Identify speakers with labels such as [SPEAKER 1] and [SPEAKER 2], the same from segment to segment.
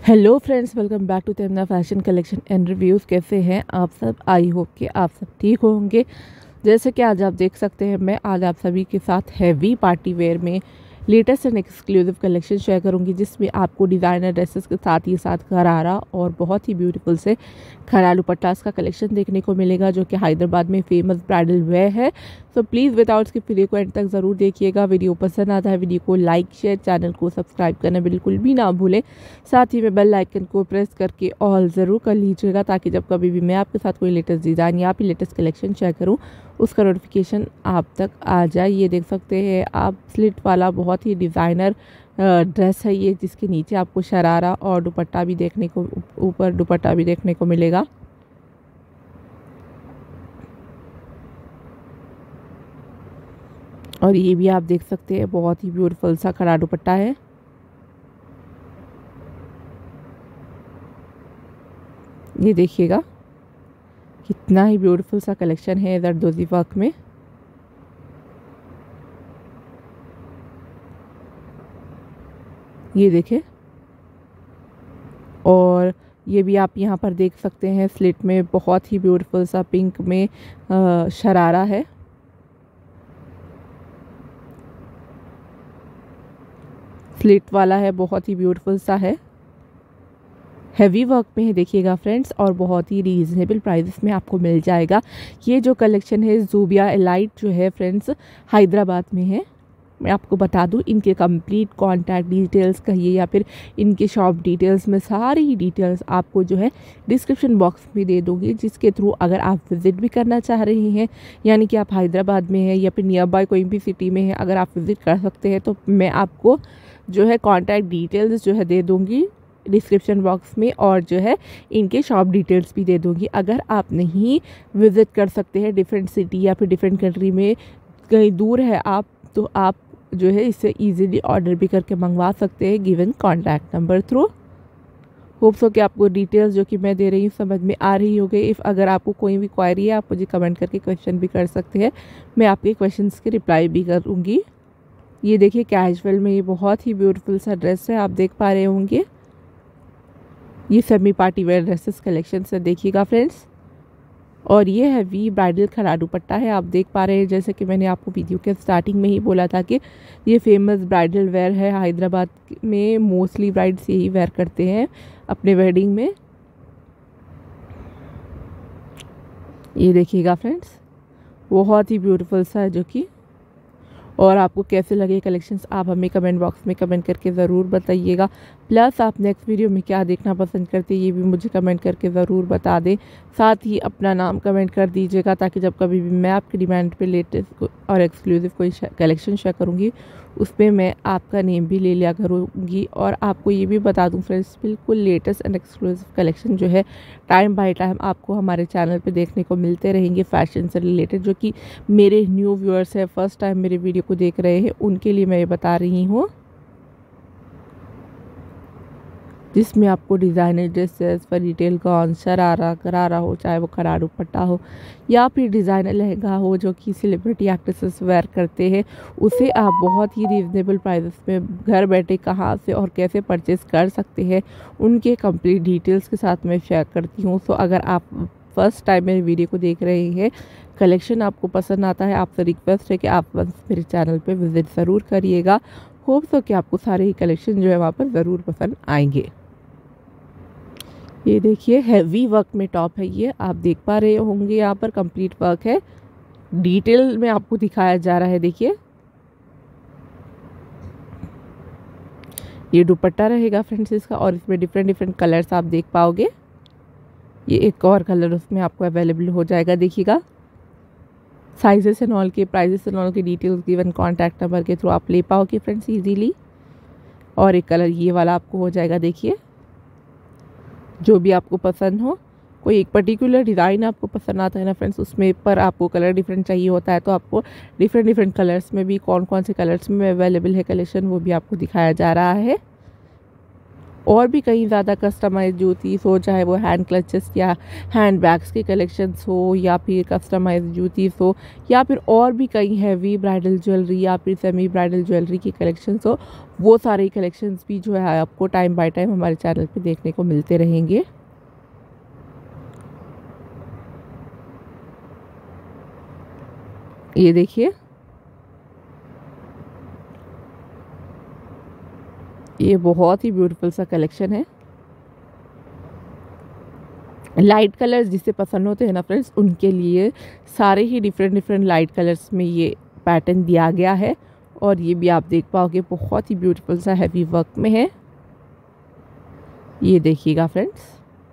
[SPEAKER 1] Hello friends, welcome back to तेमना fashion collection and reviews. कैसे हैं आप सब? आई होप कि आप सब ठीक होंगे। जैसे कि आज आप देख सकते हैं, मैं आज आप सभी के साथ हैवी पार्टी वेयर में latest and exclusive collection share करूंगी, जिसमें आपको डिज़ाइनर ड्रेसेस के साथ ही साथ गरारा और बहुत ही ब्यूटीफुल से खरा दुपट्टास का कलेक्शन देखने को मिलेगा, जो कि हैदराबाद में फेमस ब्राइडल वेयर है। So please without skip video को एंड तक ज़रूर देखिएगा। वीडियो पसंद आता है वीडियो को लाइक शेयर, चैनल को सब्सक्राइब करना बिल्कुल भी ना भूलें। साथ ही में बेल आइकन को प्रेस करके ऑल ज़रूर कर लीजिएगा, ताकि जब कभी भी मैं आपके साथ कोई लेटेस्ट डिज़ाइन या फिर लेटेस्ट कलेक्शन शेयर करूँ उसका नोटिफिकेशन आप तक आ जाए। ये देख सकते हैं आप, स्लिट वाला बहुत ही डिज़ाइनर ड्रेस है ये, जिसके नीचे आपको शरारा और दुपट्टा भी देखने को, ऊपर दुपट्टा भी देखने को मिलेगा। और ये भी आप देख सकते हैं बहुत ही ब्यूटीफुल सा खड़ा दुपट्टा है। ये देखिएगा कितना ही ब्यूटीफुल सा कलेक्शन है जरदोजी वर्क में। ये देखें, और ये भी आप यहाँ पर देख सकते हैं स्लिट में बहुत ही ब्यूटीफुल सा पिंक में शरारा है। स्लिट वाला है, बहुत ही ब्यूटीफुल सा है, हैवी वर्क में है देखिएगा फ्रेंड्स, और बहुत ही रीज़नेबल प्राइसेस में आपको मिल जाएगा। ये जो कलेक्शन है ज़ूबिया एलाइट जो है फ्रेंड्स, हैदराबाद में है। मैं आपको बता दूं, इनके कंप्लीट कॉन्टैक्ट डिटेल्स कहिए या फिर इनके शॉप डिटेल्स में सारी डिटेल्स आपको जो है डिस्क्रिप्शन बॉक्स में दे दूँगी, जिसके थ्रू अगर आप विज़िट भी करना चाह रहे हैं, यानी कि आप हैदराबाद में हैं या फिर नियर बाय कोई भी सिटी में है, अगर आप विज़िट कर सकते हैं तो मैं आपको जो है कॉन्टैक्ट डिटेल्स जो है दे दूँगी डिस्क्रिप्शन बॉक्स में, और जो है इनके शॉप डिटेल्स भी दे दूँगी। अगर आप नहीं विज़िट कर सकते हैं डिफरेंट सिटी या फिर डिफरेंट कंट्री में, कहीं दूर है आप, तो आप जो है इसे इजीली ऑर्डर भी करके मंगवा सकते हैं given contact number through. Hope so कि आपको डिटेल्स जो कि मैं दे रही हूँ समझ में आ रही होगी। इफ़ अगर आपको कोई भी क्वेरी है, आप मुझे कमेंट करके क्वेश्चन भी कर सकते हैं, मैं आपके क्वेश्चंस के रिप्लाई भी करूँगी। ये देखिए कैजुअल में ये बहुत ही ब्यूटीफुल सा ड्रेस है, आप देख पा रहे होंगे। ये semi party wear dresses collection से देखिएगा फ्रेंड्स। और ये हैवी ब्राइडल खरा दुपट्टा है, आप देख पा रहे हैं, जैसे कि मैंने आपको वीडियो के स्टार्टिंग में ही बोला था कि ये फेमस ब्राइडल वेयर है। हैदराबाद में मोस्टली ब्राइड्स यही वेयर करते हैं अपने वेडिंग में। ये देखिएगा फ्रेंड्स, बहुत ही ब्यूटीफुल सा है जो कि, और आपको कैसे लगे कलेक्शंस आप हमें कमेंट बॉक्स में कमेंट करके ज़रूर बताइएगा। प्लस आप नेक्स्ट वीडियो में क्या देखना पसंद करते हैं ये भी मुझे कमेंट करके ज़रूर बता दें। साथ ही अपना नाम कमेंट कर दीजिएगा, ताकि जब कभी भी मैं आपकी डिमांड पे लेटेस्ट और एक्सक्लूसिव कोई कलेक्शन शेयर करूँगी उसमें मैं आपका नेम भी ले लिया करूँगी। और आपको ये भी बता दूँ फ्रेंड्स, बिल्कुल लेटेस्ट एंड एक्सक्लूसिव कलेक्शन जो है टाइम बाय टाइम आपको हमारे चैनल पे देखने को मिलते रहेंगे फैशन से रिलेटेड। जो कि मेरे न्यू व्यूअर्स है, फर्स्ट टाइम मेरे वीडियो को देख रहे हैं, उनके लिए मैं ये बता रही हूँ, जिसमें आपको डिज़ाइनर ड्रेसेस पर डिटेल गॉन, शरारा, गरारा हो, चाहे वो खरा दुपट्टा हो या फिर डिज़ाइनर लहंगा हो जो कि सेलिब्रिटी एक्ट्रेसेस वेयर करते हैं, उसे आप बहुत ही रीज़नेबल प्राइसेस में घर बैठे कहाँ से और कैसे परचेज़ कर सकते हैं, उनके कंप्लीट डिटेल्स के साथ मैं शेयर करती हूँ। सो अगर आप फर्स्ट टाइम मेरे वीडियो को देख रहे हैं, कलेक्शन आपको पसंद आता है, आपसे रिक्वेस्ट है कि आप बस मेरे चैनल पर विज़िट ज़रूर करिएगा। होप सो कि आपको सारे ही कलेक्शन जो है वहाँ पर ज़रूर पसंद आएंगे। ये देखिए हैवी वर्क में टॉप है, ये आप देख पा रहे होंगे, यहाँ पर कंप्लीट वर्क है, डिटेल में आपको दिखाया जा रहा है। देखिए ये दुपट्टा रहेगा फ्रेंड्स इसका, और इसमें डिफरेंट डिफरेंट कलर्स आप देख पाओगे। ये एक और कलर उसमें आपको अवेलेबल हो जाएगा। देखिएगा साइजेस एंड ऑल के प्राइजेस एंड ऑल के डिटेल्स गिवन कॉन्टैक्ट नंबर के थ्रू आप ले पाओगे फ्रेंड्स इजीली। और एक कलर ये वाला आपको हो जाएगा। देखिए जो भी आपको पसंद हो, कोई एक पर्टिकुलर डिज़ाइन आपको पसंद आता है ना फ्रेंड्स, उसमें पर आपको कलर डिफरेंट चाहिए होता है, तो आपको डिफरेंट डिफरेंट कलर्स में भी कौन कौन से कलर्स में अवेलेबल है कलेक्शन, वो भी आपको दिखाया जा रहा है। और भी कई ज़्यादा कस्टमाइज जूतीस हो, चाहे वो हैंड क्लचेस या हैंड बैग्स के कलेक्शंस हो, या फिर कस्टमाइज जूतीस हो, या फिर और भी कई हैवी ब्राइडल ज्वेलरी या फिर सेमी ब्राइडल ज्वेलरी की कलेक्शंस हो, वो सारे कलेक्शंस भी जो है आपको टाइम बाय टाइम हमारे चैनल पे देखने को मिलते रहेंगे। ये देखिए, ये बहुत ही ब्यूटीफुल सा कलेक्शन है। लाइट कलर्स जिसे पसंद होते हैं ना फ्रेंड्स, उनके लिए सारे ही डिफरेंट लाइट कलर्स में ये पैटर्न दिया गया है। और ये भी आप देख पाओगे बहुत ही ब्यूटीफुल सा हैवी वर्क में है। ये देखिएगा फ्रेंड्स,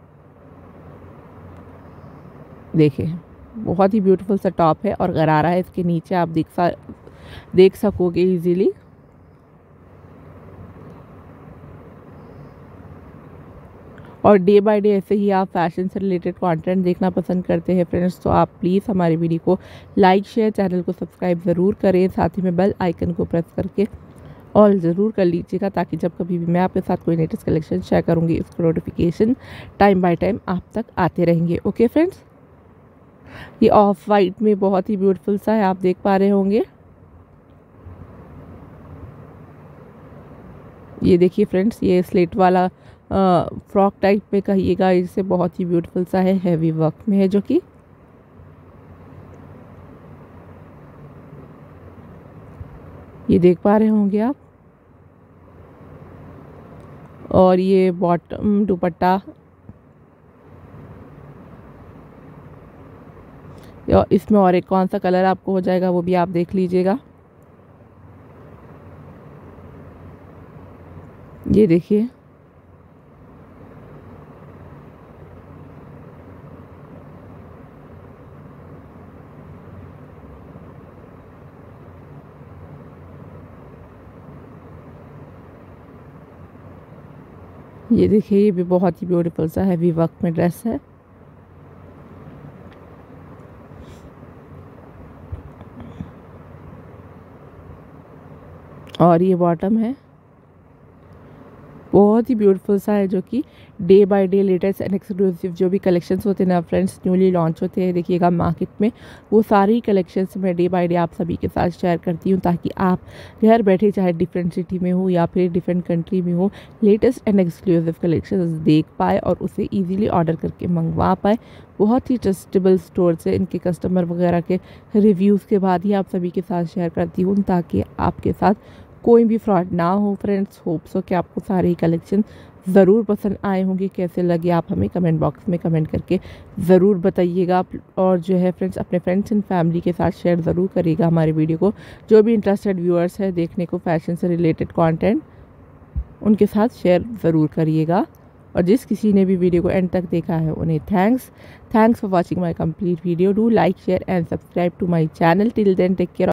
[SPEAKER 1] देखिए बहुत ही ब्यूटीफुल सा टॉप है और गरारा है इसके नीचे, आप देख सकोगे इजीली। और डे बाय डे ऐसे ही आप फैशन से रिलेटेड कंटेंट देखना पसंद करते हैं फ्रेंड्स, तो आप प्लीज़ हमारी वीडियो को लाइक शेयर, चैनल को सब्सक्राइब ज़रूर करें, साथ ही में बेल आइकन को प्रेस करके ऑल ज़रूर कर लीजिएगा, ताकि जब कभी भी मैं आपके साथ कोई लेटेस्ट कलेक्शन शेयर करूँगी इसका नोटिफिकेशन टाइम बाय टाइम आप तक आते रहेंगे। ओके फ्रेंड्स, ये ऑफ वाइट में बहुत ही ब्यूटीफुल सा है, आप देख पा रहे होंगे। ये देखिए फ्रेंड्स, ये स्लेट वाला फ्रॉक टाइप में कहिएगा, इससे बहुत ही ब्यूटीफुल सा है, हैवी वर्क में है जो कि ये देख पा रहे होंगे आप। और ये बॉटम दुपट्टा, इसमें और एक कौन सा कलर आपको हो जाएगा वो भी आप देख लीजिएगा। ये देखिए, ये देखिए, ये भी बहुत ही ब्यूटीफुल सा हैवी वर्क में ड्रेस है। और ये बॉटम है, बहुत ही ब्यूटीफुल सा है, जो कि day by day latest and exclusive जो भी कलेक्शंस होते हैं ना फ्रेंड्स, न्यूली लॉन्च होते हैं देखिएगा मार्केट में, वो सारी कलेक्शंस मैं डे बाय डे आप सभी के साथ शेयर करती हूँ, ताकि आप घर बैठे चाहे डिफरेंट सिटी में हो या फिर डिफरेंट कंट्री में हो, लेटेस्ट एंड एक्सक्लूसिव कलेक्शंस देख पाए और उसे ईजिली ऑर्डर करके मंगवा पाए। बहुत ही ट्रस्टेबल स्टोर से इनके कस्टमर वगैरह के रिव्यूज़ के बाद ही आप सभी के साथ शेयर करती हूँ, ताकि आपके साथ कोई भी फ्रॉड ना हो फ्रेंड्स। होप्स हो कि आपको सारे ही कलेक्शन ज़रूर पसंद आए होंगे। कैसे लगे आप हमें कमेंट बॉक्स में कमेंट करके ज़रूर बताइएगा। और जो है फ्रेंड्स, अपने फ्रेंड्स एंड फैमिली के साथ शेयर ज़रूर करिएगा हमारी वीडियो को। जो भी इंटरेस्टेड व्यूअर्स है देखने को फैशन से रिलेटेड कंटेंट, उनके साथ शेयर ज़रूर करिएगा। और जिस किसी ने भी वीडियो को एंड तक देखा है उन्हें thanks for watching my complete video. Do like share and subscribe to my channel. Till then take care.